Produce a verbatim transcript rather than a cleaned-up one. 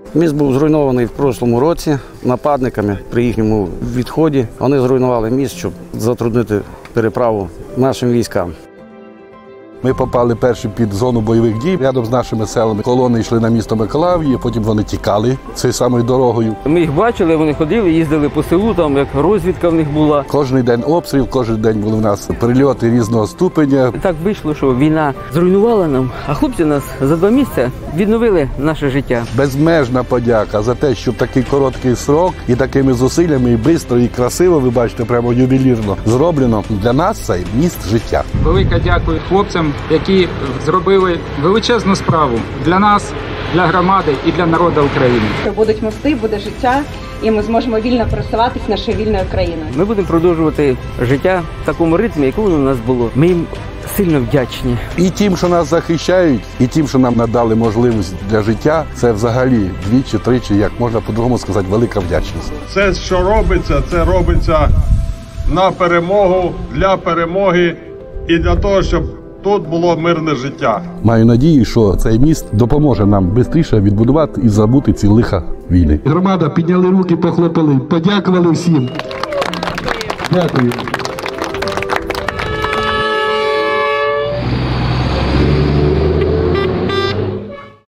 Міст був зруйнований в прошлому році нападниками при їхньому відході. Вони зруйнували міст, щоб затруднити переправу нашим військам. Ми попали перші під зону бойових дій. Рядом з нашими селами колони йшли на місто Миколаїв, потім вони тікали цією самою дорогою. Ми їх бачили, вони ходили, їздили по селу, там як розвідка в них була. Кожен день обстріл, кожен день були в нас прильоти різного ступеня. Так вийшло, що війна зруйнувала нам, а хлопці нас за два місяці відновили наше життя. Безмежна подяка за те, що в такий короткий срок і такими зусиллями, і швидко, і красиво, ви бачите, прямо ювелірно зроблено. Для нас цей міст життя. Велике дякую хлопцям, які зробили величезну справу для нас, для громади і для народу України. Будуть мости, буде життя, і ми зможемо вільно пересуватися нашою вільною країною. Ми будемо продовжувати життя в такому ритмі, якому у нас було. Ми їм сильно вдячні. І тим, що нас захищають, і тим, що нам надали можливість для життя, це взагалі двічі-тричі, як можна по-другому сказати, велика вдячність. Все, що робиться, це робиться на перемогу, для перемоги і для того, щоб тут було мирне життя. Маю надію, що цей міст допоможе нам швидше відбудувати і забути ці лиха війни. Громада підняли руки, похлопали, подякували всім. Дякую.